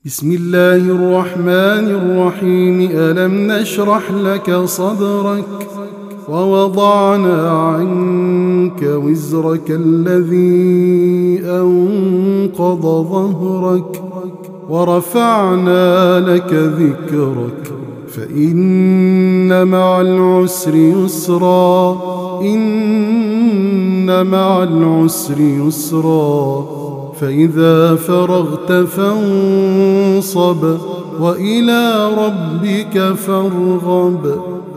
بسم الله الرحمن الرحيم. ألم نشرح لك صدرك ووضعنا عنك وزرك الذي أنقض ظهرك ورفعنا لك ذكرك فإن مع العسر يسرا إن مع العسر يسرا فإذا فرغت فانصب وإلى ربك فارغب.